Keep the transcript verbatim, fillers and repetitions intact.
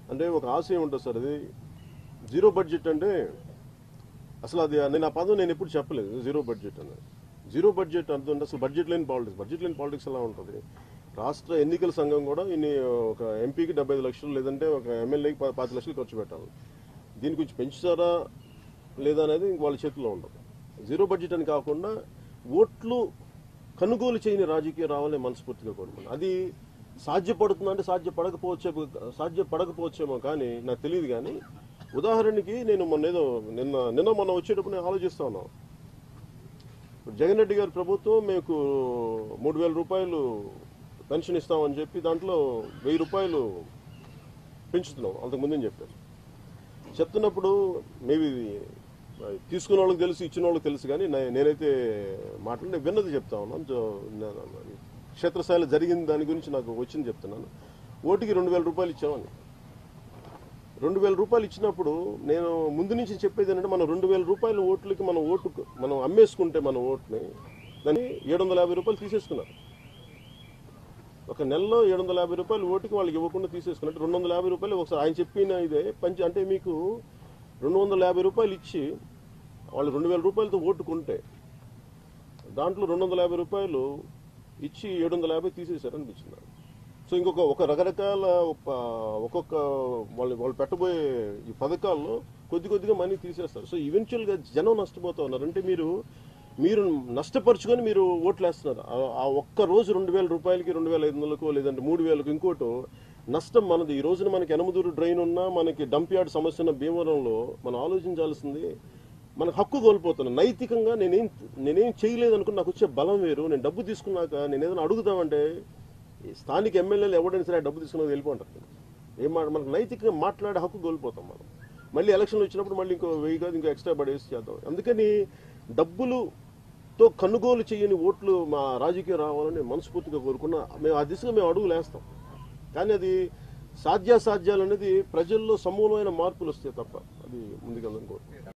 అంటే ఒక ఆశయం ఉంటుంది సార్. అది జీరో బడ్జెట్ అంటే అసలు అది నేను ఆ పదం నేను ఎప్పుడు చెప్పలేదు. జీరో బడ్జెట్ అని. జీరో బడ్జెట్ అంటుంటే అసలు బడ్జెట్ లేని పాలిటిక్స్ బడ్జెట్ లేని పాలిటిక్స్ ఎలా ఉంటుంది? రాష్ట్ర ఎన్నికల సంఘం కూడా ఇన్ని ఒక ఎంపీకి డెబ్బై ఐదు లక్షలు లేదంటే ఒక ఎమ్మెల్యేకి పాతి లక్షలు ఖర్చు పెట్టాలి. దీని గురించి పెంచుతారా లేదా అనేది వాళ్ళ చేతిలో ఉండదు. జీరో బడ్జెట్ అని కాకుండా ఓట్లు కొనుగోలు చేయని రాజకీయం రావాలని మనస్ఫూర్తిగా కోరుకున్నాను. అది సాధ్యపడుతుందా అంటే సాధ్యపడకపోవచ్చే సాధ్యపడకపోవచ్చేమో కానీ నాకు తెలియదు. కానీ ఉదాహరణకి నేను మొన్న ఏదో నిన్న నిన్న మొన్న వచ్చేటప్పుడు నేను ఆలోచిస్తా ఉన్నాను. జగన్ రెడ్డి గారి ప్రభుత్వం మీకు మూడు వేల రూపాయలు పెన్షన్ ఇస్తామని చెప్పి దాంట్లో వెయ్యి రూపాయలు పెంచుతున్నాం అంతకుముందే చెప్పారు. చెప్తున్నప్పుడు మేబీ తీసుకున్న వాళ్ళకి తెలుసు, ఇచ్చిన వాళ్ళకి తెలుసు. కానీ నేనైతే మాట్లాడి విన్నది చెప్తా ఉన్నాను. క్షేత్రస్థాయిలో జరిగిన దాని గురించి నాకు వచ్చింది చెప్తున్నాను. ఓటుకి రెండు వేల రూపాయలు ఇచ్చామని. రెండు వేల రూపాయలు ఇచ్చినప్పుడు నేను ముందు నుంచి చెప్పేది ఏంటంటే మనం రెండు వేల రూపాయల ఓట్లకి మనం ఓటు మనం అమ్మేసుకుంటే మన ఓటుని దాన్ని ఏడు వందల యాభై రూపాయలు తీసేసుకున్నారు. ఒక నెలలో ఏడు వందల యాభై రూపాయలు ఓటుకి వాళ్ళకి ఇవ్వకుండా తీసేసుకున్నట్టు రెండు వందల యాభై రూపాయలు ఒకసారి ఆయన చెప్పిన ఇదే పంచి అంటే మీకు రెండు వందల యాభై రూపాయలు ఇచ్చి వాళ్ళు రెండు వేల రూపాయలతో ఓటుకుంటే దాంట్లో రెండు వందల యాభై రూపాయలు ఇచ్చి ఏడు వందల యాభై తీసేశారు అనిపించింది. సో ఇంకొక ఒక రకరకాల ఒక్కొక్క వాళ్ళు వాళ్ళు పెట్టబోయే ఈ పథకాల్లో కొద్ది కొద్దిగా మనీ తీసేస్తారు. సో ఈవెన్చువల్గా జనం నష్టపోతా ఉన్నారు. అంటే మీరు మీరు నష్టపరుచుకొని మీరు ఓట్లు వేస్తున్నారు. ఆ ఒక్క రోజు రెండు వేల రూపాయలకి రెండు వేల ఐదు వందలకు లేదంటే మూడు వేలకు ఇంకోటి నష్టం మనది. ఈ రోజున మనకి ఎనమదూరు డ్రైన్ ఉన్నా మనకి డంప్ యార్డ్ సమస్య ఉన్న భీమవరంలో మనం ఆలోచించాల్సింది మనకు హక్కు కోల్పోతున్నాం. నైతికంగా నేనేం నేనేం చేయలేదు అనుకుని నాకు వచ్చే బలం వేరు. నేను డబ్బు తీసుకున్నాక నేను ఏదైనా అడుగుదామంటే స్థానిక ఎమ్మెల్యేలు ఎవడైనా సరే డబ్బు తీసుకున్నది వెళ్ళిపోంటారు. ఏం మాట మనకు నైతికంగా మాట్లాడే హక్కు కోల్పోతాం మనం. మళ్ళీ ఎలక్షన్లు వచ్చినప్పుడు మళ్ళీ ఇంకో వెయ్యి కాదు ఇంకో ఎక్స్ట్రా పడేసి చేద్దాం. అందుకని డబ్బులుతో కొనుగోలు చేయని ఓట్లు మా రాజకీయం రావాలని మనస్ఫూర్తిగా కోరుకున్నా. మేము ఆ దిశగా మేము అడుగులు వేస్తాం. కానీ అది సాధ్యాసాధ్యాలు అనేది ప్రజల్లో సమూలమైన మార్పులు వస్తాయి తప్ప అది ముందుకెళ్ళని కోరుకుంటాం.